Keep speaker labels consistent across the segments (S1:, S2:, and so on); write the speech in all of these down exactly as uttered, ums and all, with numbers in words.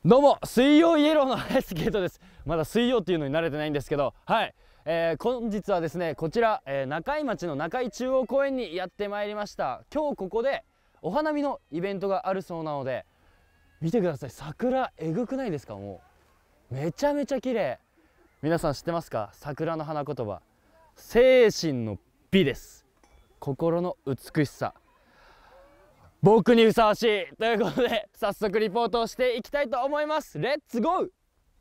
S1: どうも、水曜イエローの林ゲートです。まだ水曜っていうのに慣れてないんですけど、はい、えー、本日はですね、こちら、えー、中井町の中井中央公園にやってまいりました。今日ここでお花見のイベントがあるそうなので、見てください。桜えぐくないですか？もうめちゃめちゃ綺麗。皆さん知ってますか？桜の花言葉、精神の美です。心の美しさ、僕にふさわしいということで、早速リポートをしていきたいと思います。レッツゴー。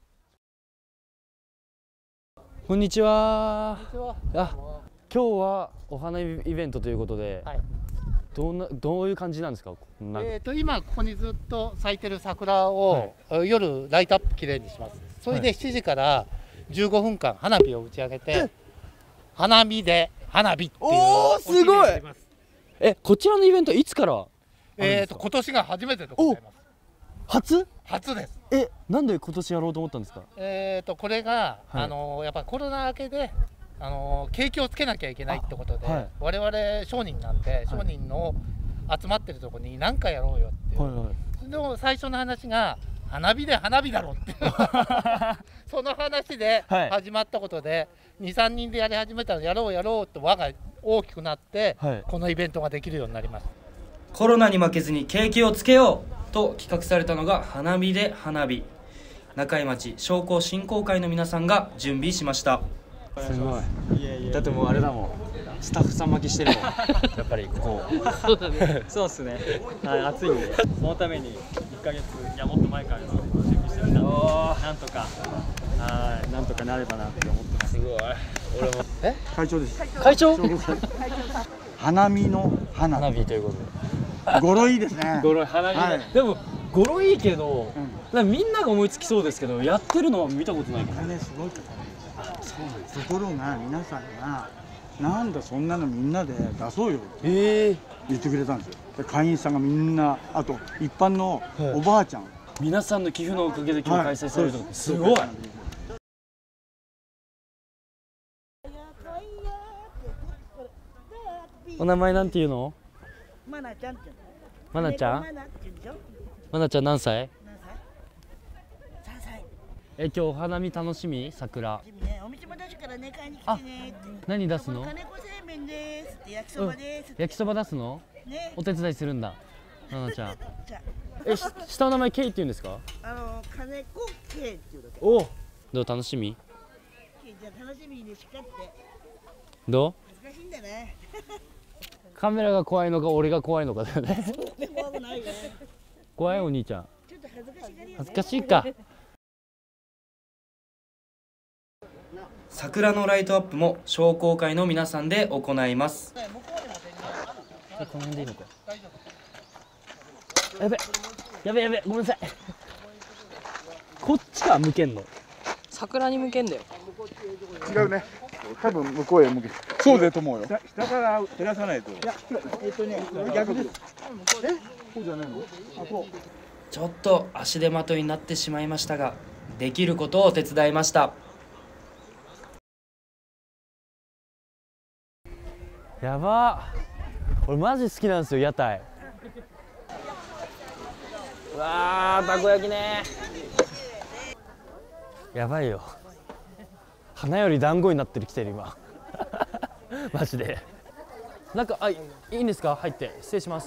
S1: こんにちは。あ、今日はお花見イベントということで、はい、どんなどういう感じなんですか？
S2: えーと今ここにずっと咲いてる桜を、はい、夜ライトアップきれいにします。それでしちじからじゅうごふんかん花火を打ち上げて、はい、花見で花火っていう
S1: おーすごい。え、こちらのイベントいつから？
S2: えーと今年が初めてでございます。
S1: 初？
S2: 初です。
S1: え、なんで今年やろうと思ったんですか？
S2: えーとこれが、はい、あのやっぱコロナ明けで、あの景気をつけなきゃいけないってことで、はい、我々商人なんで、商人の集まってるところに何かやろうよっていう、はいはい、でも最初の話が花火で花火だろっていうその話で始まったことで、にさんにんでやり始めたらやろうやろうって輪が大きくなって、はい、このイベントができるようになります。
S3: コロナに負けずに景気をつけようと企画されたのが花火で花火。中井町商工振興会の皆さんが準備しました。
S1: すごい。だってもうあれだもん、スタッフさん巻きしてるもんやっぱりここ
S4: そうだね。そうっすね。はい、暑いんで、そのためにいっかげつ、いやもっと前から準備してみたんで、なんとかはいなんとかなればなって思ってます。すごい。俺も
S5: え会長です。
S1: 会長
S5: 花見の花
S1: 花火ということで
S5: 語呂いいですね。
S1: 語呂花見、はい、でも語呂いいけど、うん、みんなが思いつきそうですけど、やってるのは見たことないから
S5: ね。すごいからそうなんです。ところが皆さんがなんだそんなのみんなで出そうよって言ってくれたんですよ。で会員さんがみんな、あと一般のおばあちゃん、はい、
S1: 皆さんの寄付のおかげで今日開催されると、はい、すごい。お名前なんていうの？
S6: マナちゃんって。
S1: マナちゃん？マナちゃん何歳？
S6: さんさい。
S1: え、今日お花見楽しみ？桜。
S6: お店も出すからね、買いに来てねって。
S1: 何出すの？
S6: 金子製麺ですって、焼きそばです。
S1: 焼きそば出すの？
S6: ね。
S1: お手伝いするんだ。マナちゃん。え、下の名前ケイって言うんですか？
S6: あの金子ケイっていうだけ。
S1: おお。どう楽しみ？
S6: じゃあ楽しみにしかって。
S1: どう？
S6: 恥ずかしいんだね。
S1: カメラが怖いのか俺が怖いのかだよね。怖いお兄ちゃん。
S6: ちょっと恥ずかしがりよね。
S1: 恥ずかしいか。
S3: 桜のライトアップも商工会の皆さんで行います。
S1: この辺でいいのか。やべやべやべ、ごめんなさい。こっちか向けんの。
S4: 桜に向けんだよ。
S5: 違うね。多分向こうへ向け。そうだと思うよ。下から照らさないと。いや、えっとね、逆です。え、こうじゃないの？あ、そう。
S3: ちょっと足手まといになってしまいましたが、できることを手伝いました。
S1: やばー。俺マジ好きなんですよ、屋台。うわー、たこ焼きねー。やばいよ。花より団子になってる、来てる今。マジで。なんか、あ、いいんですか？入って失礼します。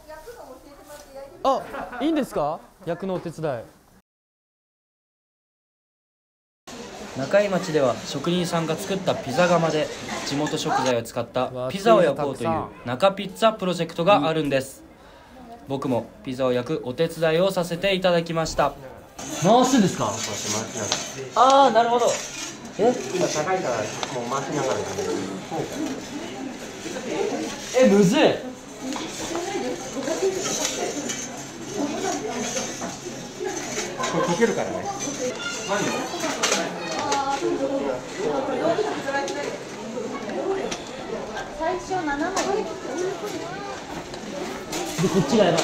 S1: あ、いいんですか？役のお手伝い。
S3: 中井町では職人さんが作ったピザ窯で地元食材を使ったピザを焼こうという中ピッツァプロジェクトがあるんです。僕もピザを焼くお手伝いをさせていただきました。
S1: 回すんですか？ああ、なるほど。え、
S7: 今高いからもう回しながら。
S1: え、むずい。
S7: これ溶けるからね。何を？
S6: 最初ななまい。
S1: で、こっちがやばい。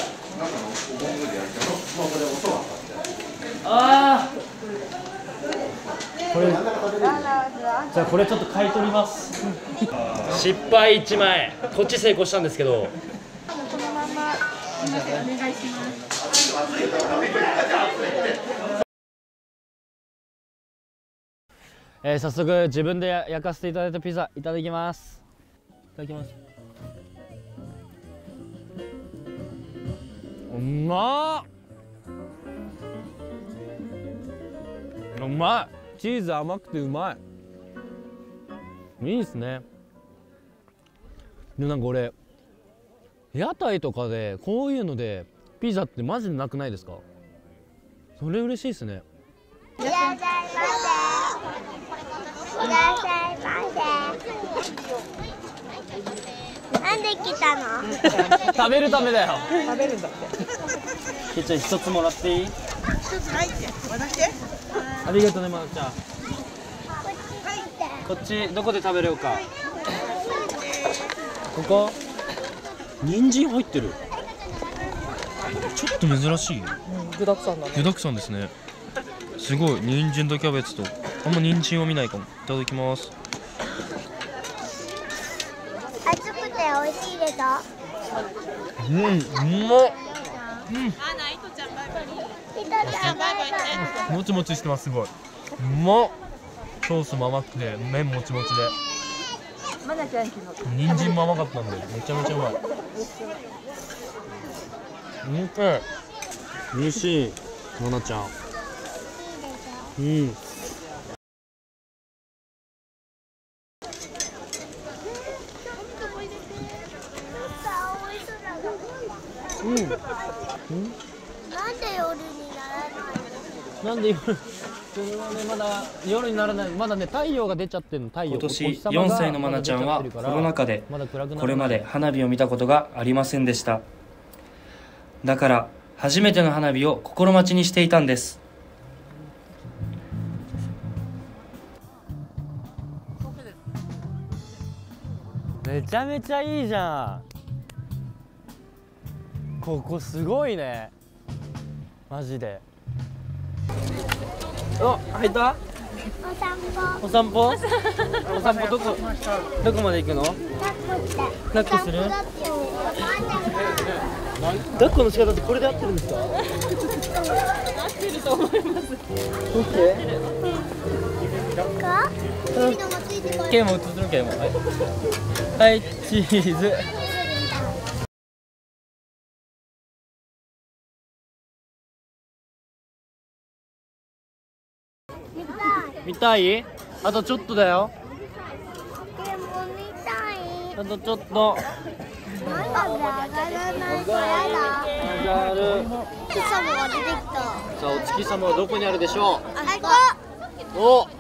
S1: ああ。これ。じゃあこれちょっと買い取ります。失敗いちまい。こっち成功したんですけど。
S6: このままお願いします。
S1: えー、早速自分で焼かせていただいたピザいただきます。いただきます。うまっ、うまい。チーズ甘くてうまい。いいですね。でもなんか俺屋台とかでこういうのでピザってマジでなくないですか？それ嬉しいですね。
S8: いらっしゃいませ。いらっしゃいませ。なんで来たの？
S1: 食べるためだよ。食べるんだって。ケイちゃん一つもらっていい？
S6: 一つ入って渡して。
S1: ありがとうね、まなちゃん。こっちどこで食べれようか。ここ。人参入ってる。ちょっと珍しい。
S2: 具だくさんだね。
S1: 具だくさんですね。すごい、人参とキャベツと。あんま人参を見ないかも。いただきます。
S8: 熱くて美味しいでしょ。
S1: うん、うまっ。うん。もちもちしてます、すごい。うまっ。ソースも甘くて、麺もちもちで。人参も甘かったんで、めちゃめちゃうまい。うん。美味しい、まなちゃん。うん。うん。なんで
S8: 夜にならないの？
S1: なんで夜、それはね、まだ夜にならない、まだね、太陽が出ちゃってるの、太陽。
S3: 今年よんさいのまなちゃんはコロナ禍でこれまで花火を見たことがありませんでした。だから初めての花火を心待ちにしていたんです。
S1: めちゃめちゃいいじゃん。ここすごいね、マジで。お、入った？
S8: お散歩。
S1: お散歩？お散歩どこどこまで行くの？抱っこする？抱っこの仕方ってこれで合ってるんですか？合ってると思います。オッケー？
S8: か？
S1: ケイも映ってるケイも。はい。はい、チーズ。見たい？あとちょっとだよ。
S8: でも見たい。
S1: あとちょっと。
S8: なんで上がらないとやだ。
S1: 上がる。
S8: お月様が出てきた。
S1: さあ、お月様はどこにあるでしょう？
S8: あそこ。
S1: お。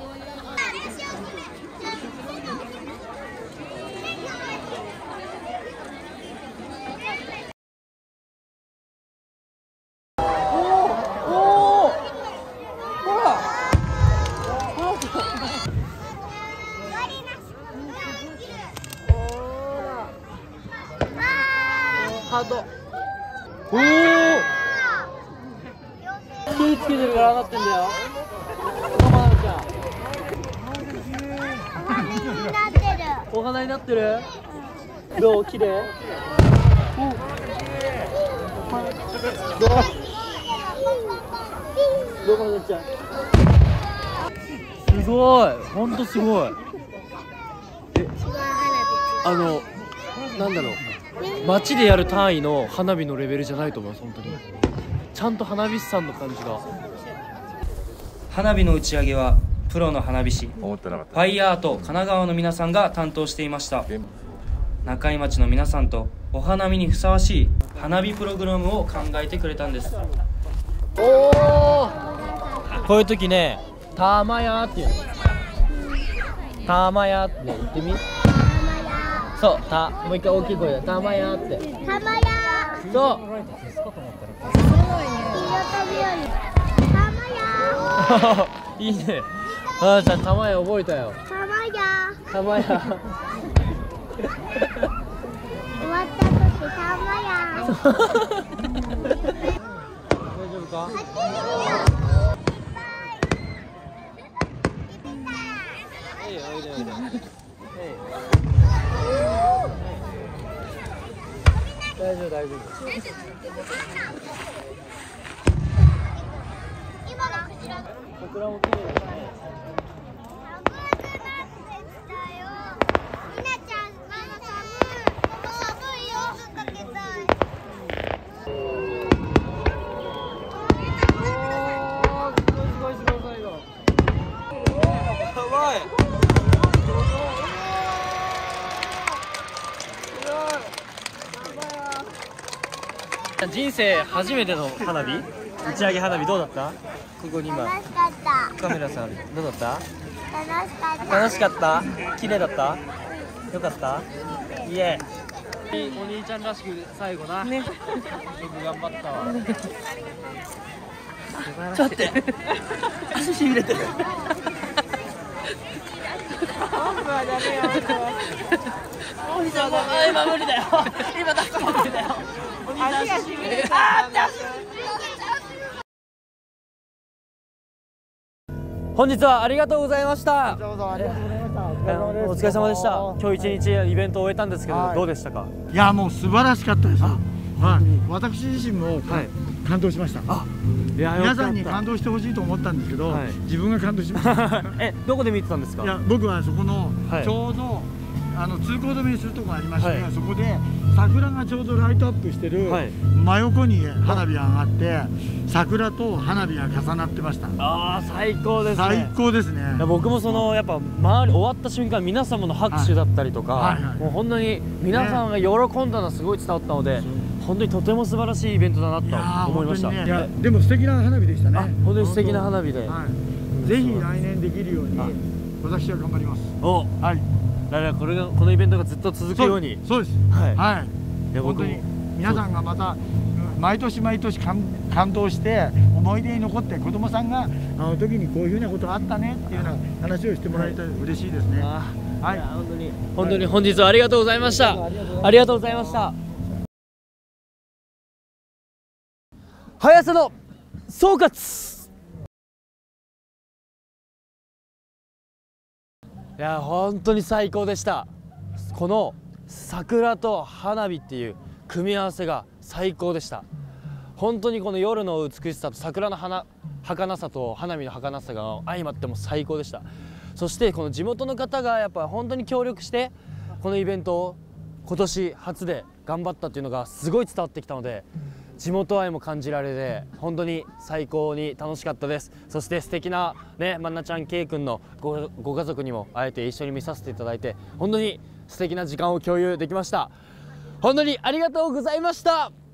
S1: ハート。おお。気ぃつけてるから上がってんだよ。ママちゃん。
S8: お花になってる。
S1: お花になってる。どう？綺麗？どう？どうママちゃん。すごい。本当すごい。え、あの、なんだろう。街でやる単位の花火のレベルじゃないと思います。本当にちゃんと花火師さんの感じが。
S3: 花火の打ち上げはプロの花火師ファイヤーと神奈川の皆さんが担当していました。中井町の皆さんとお花見にふさわしい花火プログラムを考えてくれたんです。
S1: おお、こういう時ね、たまやっていうの。たまやって言ってみ。そう、た、もう一回大きい声で、たまやって。
S8: たまや。
S1: そう。
S8: たまや。
S1: いいね。あーちゃん、たまや覚えたよ。
S8: たまや。
S1: たまや。
S8: 終わった時たまや。
S1: 大丈夫か？いいよ、おいでおいで。大丈夫大丈夫。 桜も綺麗ですね。人生初めての花火、打ち上げ花火どうだった？ここに今
S8: 楽しかった
S1: カメラさんある。どうだった？
S8: 楽しかった
S1: 楽しかった？綺麗だった？よかった？イエー。お兄ちゃんらしく最後な。ね。よく頑張ったわ。ちょっと待って。足しびれてる。今無理だよ。今出すの無理だよ。足がしびれてる。本日はありがとうございました。
S5: こちらこそありがとうございました。
S1: お疲れ様でした。今日一日イベントを終えたんですけど、
S5: はい
S1: どうでしたか？
S5: いやもう素晴らしかったです。はい、私自身も、
S1: はい
S5: 感動しました。
S1: あ、いや
S5: 皆さんに感動してほしいと思ったんですけど、
S1: はい
S5: 自分が感動しました。
S1: え、どこで見てたんですか？
S5: いや僕はそこの、
S1: はい
S5: ちょうどあの通行止めにするとこがありまして、
S1: はい
S5: そこで桜がちょうどライトアップしてる、
S1: はい
S5: 真横に花火が上がって桜と花火が重なってました。
S1: ああ、最高ですね。
S5: 最高ですね。
S1: いや僕もそのやっぱ周り終わった瞬間皆様の拍手だったりとか、
S5: はいはいはい
S1: もう本当に皆さんが喜んだのはすごい伝わったので、本当にとても素晴らしいイベントだなと
S5: いやー
S1: 思いました。
S5: 本当にね、いやでも素敵な花火でしたね。
S1: あ、本当に素敵な花火で、
S5: はい、ぜひ来年できるように私は頑張ります。
S1: お、
S5: はい。
S1: だからこれがこのイベントがずっと続くように、
S5: そうです。
S1: はい
S5: はい。
S1: いや僕も
S5: 本当に皆さんがまた毎年毎年感感動して思い出に残って子供さんがあの時にこういうふうなことがあったねっていうような話をしてもらえたら嬉しいですね。
S1: あー
S5: はい
S1: いや本当に本当に本日はありがとうございました。ありがとうございました。速さの総括。いや本当に最高でした。この桜と花火っていう組み合わせが最高でした。本当にこの夜の美しさと桜の花儚さと花火の儚さが相まっても最高でした。そしてこの地元の方がやっぱ本当に協力してこのイベントを今年初で頑張ったっていうのがすごい伝わってきたので、地元愛も感じられて本当に最高に楽しかったです。そして素敵なね、まんなちゃん K 君の ご, ご家族にも会えて一緒に見させていただいて本当に素敵な時間を共有できました。本当にありがとうございました。